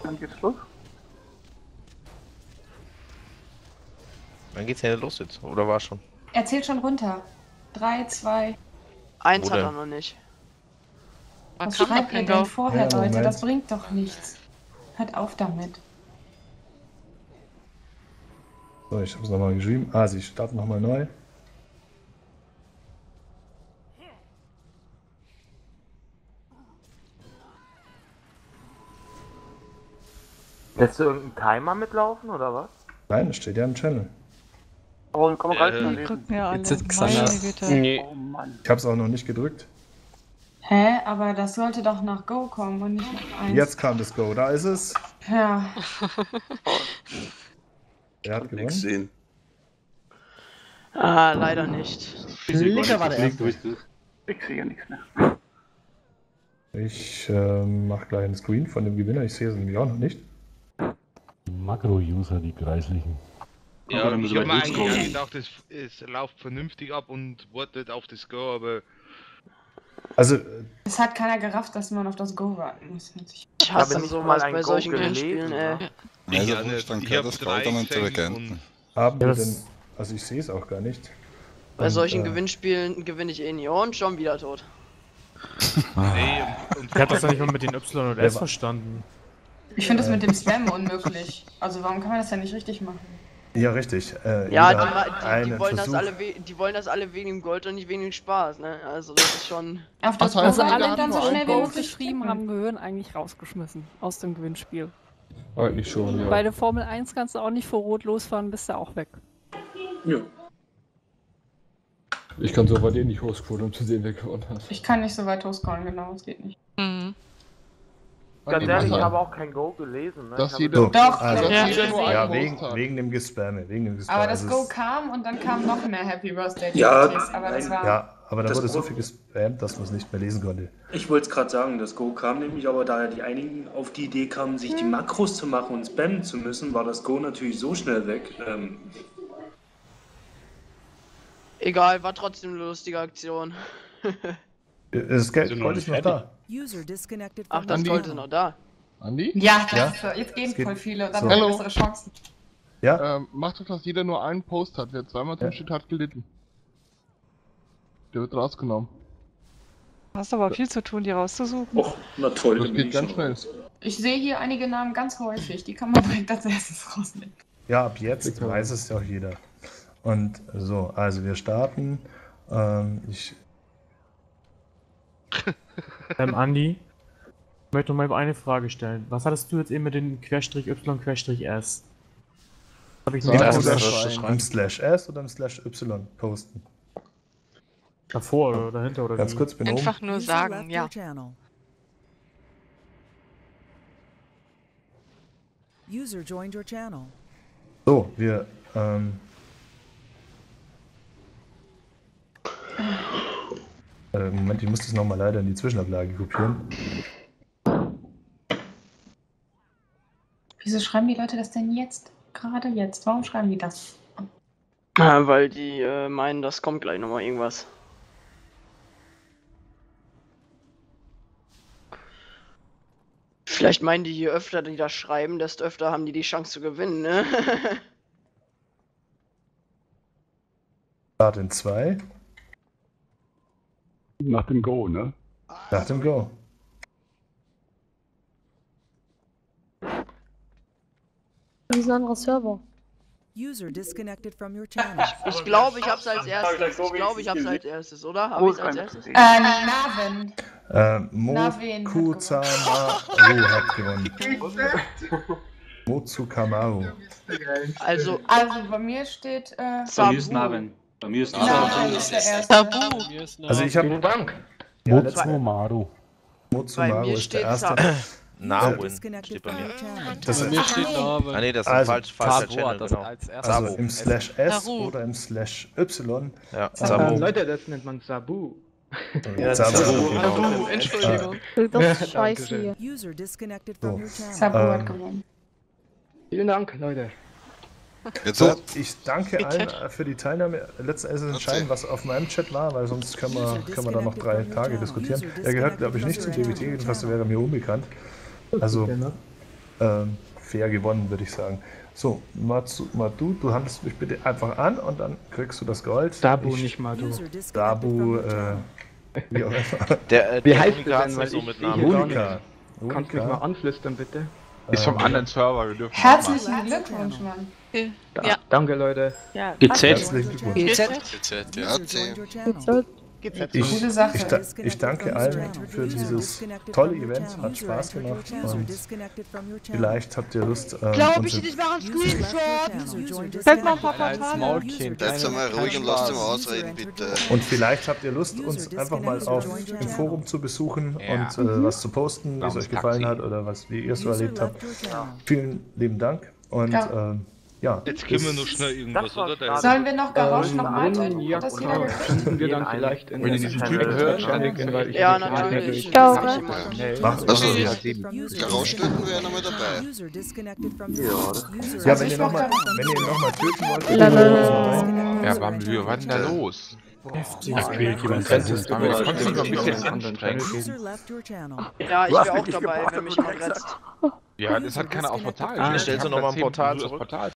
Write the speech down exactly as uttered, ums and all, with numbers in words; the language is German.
Dann geht's los. Wann geht's denn los jetzt? Oder war schon? Er zählt schon runter. Drei, zwei. Eins hat er noch nicht. Was schreibt ihr denn vorher, Ja, Leute? Moment. Das bringt doch nichts. Hört auf damit. So, ich habe es nochmal geschrieben. Ah, sie starten nochmal neu. Lässt du irgendeinen Timer mitlaufen oder was? Nein, das steht ja im Channel. Oh, kann man gar nicht Äh, mehr Die lesen. drücken ja alle. Jetzt sind Xander. Meine Güte. Nee. Oh Mann. Ich habe es auch noch nicht gedrückt. Hä? Aber das sollte doch nach Go kommen und nicht nach eins. Jetzt kam das Go, da ist es. Ja. Er hat Nichts gewonnen. sehen. Ah, leider nicht. Linker war der erste. Ich sehe nichts mehr. Ich ähm, mache gleich einen Screen von dem Gewinner. Ich sehe es nämlich auch noch nicht. Makro-User, die kreislichen. Ja, Aber dann ich müssen habe wir mir jetzt eigentlich scrollen. gedacht, es, es läuft vernünftig ab und wartet auf das Go, aber Also, Es hat keiner gerafft, dass man auf das Go warten muss. Ich Ich habe hasse nicht sowas mal ein bei Go solchen gelesen, Gewinnspielen, ey. ne? ich Also ja wurscht, nicht. dann Ich gehört hab das Gold an drei Intelligenten. haben wir Ja, das- denn. Also, ich sehe es auch gar nicht. Bei Und, solchen äh, Gewinnspielen gewinne ich eh nie und schon wieder tot. Nee, und Ich hab das doch nicht mal mit den Y und Wer S war- verstanden. Ich finde das mit dem Spam unmöglich. Also warum kann man das ja nicht richtig machen? Ja, richtig. Äh, Ja, jeder die, hat ma- die, die, einen wollen das Versuch. alle we die wollen das alle wegen dem Gold und nicht wegen dem Spaß, ne? Also das ist schon... Auf das Ach, Go also warten alle, und dann die so nur schnell ein wie Go möglich geschrieben drücken. haben, gehören eigentlich rausgeschmissen aus dem Gewinnspiel. Eigentlich schon, ja. Bei der Formel eins kannst du auch nicht vor Rot losfahren, bist du auch weg. ja. Ich kann so weit eh nicht hochscrollen, um zu sehen, wer gewonnen hat. Ich kann nicht so weit hochscrollen, genau, das geht nicht. Mhm. Ganz Okay, ehrlich, ich also, habe auch kein Go gelesen. Ne? Dass Ich habe jeder- So, Doch, also, doch, Ja. ich jeder nur gesehen. einen ja, Post wegen, hat. wegen dem Gespamme. Wegen dem Gespamme. Aber das Also Go es- kam und dann kam noch mehr Happy Birthday Ja, D L Ts, aber das nein. war... Ja, aber da Das wurde so Pro- viel gespammt, dass man es nicht mehr lesen konnte. Ich wollte es gerade sagen, das Go kam nämlich, aber da die einigen auf die Idee kamen, sich die Makros zu machen und spammen zu müssen, war das Go natürlich so schnell weg. Ähm, Egal, war trotzdem eine lustige Aktion. Das Geld Sind noch Gold nicht ist noch da. User disconnected Ach, from das Andi? Gold ist noch da. Andi? Ja, Ja? das, jetzt gehen Es geht- voll viele und dann so. haben wir Hallo. bessere Chancen. Ja? Ähm, macht doch, dass jeder nur einen Post hat. Wer zweimal drin Ja. steht, hat gelitten. Der wird rausgenommen. Hast aber viel zu tun, die rauszusuchen. Och, na toll, Das dann bin geht ich ganz schon schnell. raus. Ich sehe hier einige Namen ganz häufig, die kann man direkt als erstes rausnehmen. Ja, ab jetzt Bitte. weiß es ja auch jeder. Und so, also wir starten. Ähm, ich, Ähm, Andi, ich möchte noch mal eine Frage stellen. Was hattest du jetzt eben mit dem Querstrich Y, Querstrich S? Habe ich Sag nicht mal, im, das verstanden. schreiben. im Slash S oder im Slash Y posten. Davor oder dahinter oder Ganz wie? kurz, bin Einfach oben. nur User sagen, left ja. your channel. User joined your channel. So, wir. Ähm, äh, Moment, ich muss das nochmal leider in die Zwischenablage kopieren. Wieso schreiben die Leute das denn jetzt? Gerade jetzt? Warum schreiben die das? Ja, weil die äh, meinen, das kommt gleich nochmal irgendwas. Vielleicht meinen die, je öfter die das schreiben, desto öfter haben die die Chance zu gewinnen, ne? Start in zwei. Nach dem Go, ne? Nach dem Go. Das ist ein anderer Server. User disconnected from your channel. Ich glaube, ich hab's als erstes. Ich glaube, ich hab's als erstes, oder? Hab ich's als erstes? Äh, Naven. Äh, Mo Naven hat Kuzamaru hat gewonnen. Mozu Kamaru. Also, Also bei mir steht äh, Sabu. Bei mir ist Naven ist der erste. Tabu. Also ich habe. Vielen Dank. Ja, letzte- Mozumaru. Mozu Bei Maru mir ist der steht erste. Sabu. Narwin Disconnected steht bei from mir. your channel. Das Bei mir steht Narwin. Ah ne, das ist Also, ein falsch, falscher Tabo Channel, hat das genau. als erstes. Also Sabu. im Slash S Naru. oder im Slash Y. Ja, Ähm, Sabu. Leute, das nennt man Sabu. Ja, Sabu, Sabu. genau. Entschuldigung. Das ist scheiße hier. User disconnected from So. your channel. Sabu Ähm, hat gewonnen. Vielen Dank, Leute. Jetzt So, hat ich danke allen äh, für die Teilnahme. Letzten Endes entscheiden, was auf meinem Chat war, weil sonst können wir, können wir da noch drei Tage diskutieren. Er gehört, glaube ich, nicht zum D W T, jedenfalls wäre er mir unbekannt. Also, ähm, fair gewonnen, würde ich sagen. So, Matsu, Madu, du handelst mich bitte einfach an und dann kriegst du das Gold. Dabu, ich, nicht Madu. Dabu, äh, wie auch immer. Der, äh, Wie der heißt der denn, weil so ich mit sehe Namen. hier gar Monika. nichts. Kannst du mich mal anflüstern, bitte? Ist vom anderen Server, wir dürfen Herzlichen Glückwunsch, Mann. Da, ja. Danke, Leute. Ja, G Z. Herzlichen Glückwunsch. G Z. G Z, ja. Ich, ich, da, ich danke allen für dieses tolle Event, hat Spaß gemacht und vielleicht habt ihr Lust, ähm, Glaub uns ich nicht mehr an Screenshot. Fällt mal ein paar Portale. Jetzt einmal ruhig und lasst ihn mal ausreden, bitte. und vielleicht habt ihr Lust, uns einfach mal auf im Forum zu besuchen Ja. und äh, was zu posten, wie es euch gefallen hat oder was, wie ihr es so erlebt habt. Vielen lieben Dank und Ja. ähm, ja. Jetzt können wir noch schnell irgendwas, oder? Da Sollen wir noch Garage Ähm, noch weiter? ja, Hat das klar. jeder gekriegt? Könnten wir dann vielleicht in Wenn ihr den diesen Typen Typen hört, verständigen, weil ich Ja, nicht natürlich. ich- Ciao. ich- ich- Mach- Also, ich- Garage-Töten wäre nochmal dabei. Ja, wenn ihr nochmal wenn ihr noch mal töten wollt, dann Lalala. rein. Ja, Bambi, was ist denn da los? Heftig. Da quält jemand. Das ist aber das konnte ich noch ein bisschen anstrengen. Ja, ich Du hast wäre mich auch nicht dabei, gebracht, wenn mich du jemand rettet. Ja, das hat keiner auf Portal. Ah, Ich stellst hab du noch da mal ein zehn Portal Minuten das zurück? Portal